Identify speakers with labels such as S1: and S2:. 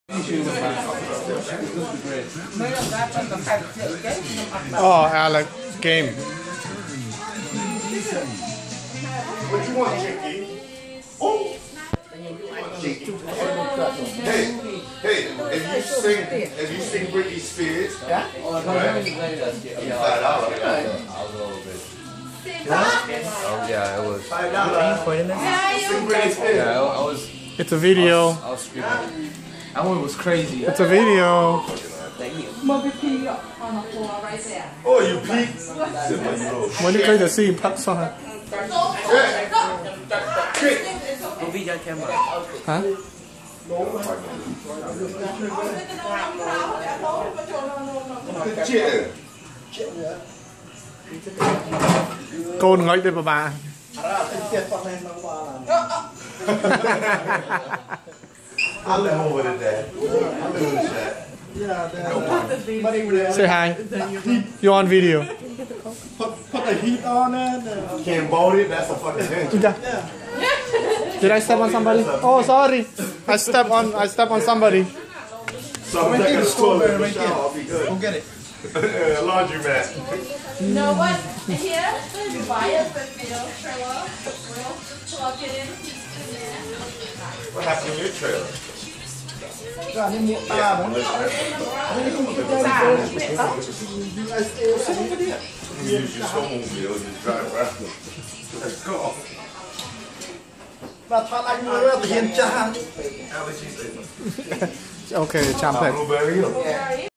S1: Oh, Alex, game.
S2: What you want, Chicky? Oh! Hey, if you sing Britney Spears, right? $5.
S3: Yeah, it was.
S2: $5.
S3: Sing Britney Spears. Yeah, I was.
S1: It's a video.
S3: I was screaming. That one was crazy.
S1: It's a video.
S2: Oh, you peaked?
S1: วันนี้เคยจะซีพักซอยฮะโกนง่อยได้ประมาณ
S2: I'll live over to that. I'll live with that.
S1: Say hi. You're on video.
S4: Put the heat on it.
S2: Can't bolt it, that's a fucking thing.
S1: Did I step on somebody? Oh, sorry. I stepped on somebody.
S2: So I'm taking the toilet right there. I'll be good.
S4: Go get it.
S2: Laundromat.
S5: You know what? Here, you buy it with video trailer. We'll plug it in.
S2: What happened to your trailer?
S4: Ra đến miệng ta đó.
S2: You use your snowmobile and just drive around. Let's go.
S4: Và thoát anh nữa thì hiền cha.
S1: Okay, jump it.
S2: Blueberry.